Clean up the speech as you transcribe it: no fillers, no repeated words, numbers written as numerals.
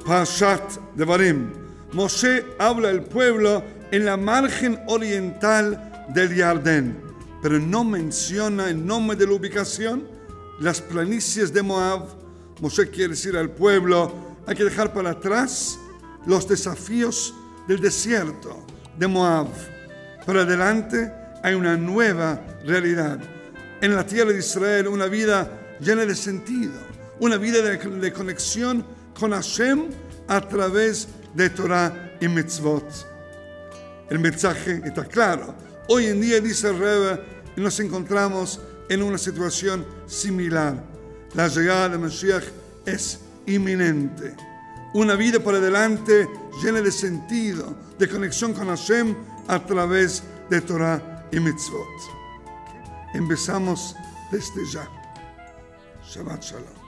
Parashat Devarim. Moshe habla al pueblo en la margen oriental del Jordán, pero no menciona el nombre de la ubicación, las planicies de Moab. Moshe quiere decir al pueblo, hay que dejar para atrás los desafíos del desierto de Moab. Para adelante hay una nueva realidad. En la tierra de Israel, una vida llena de sentido, una vida de conexión con Hashem a través de Torah y mitzvot. El mensaje está claro. Hoy en día, dice el Rebbe, nos encontramos en una situación similar. La llegada de Mashiach es inminente. Una vida por adelante llena de sentido, de conexión con Hashem a través de Torah y mitzvot. Empezamos desde ya. Shabbat Shalom.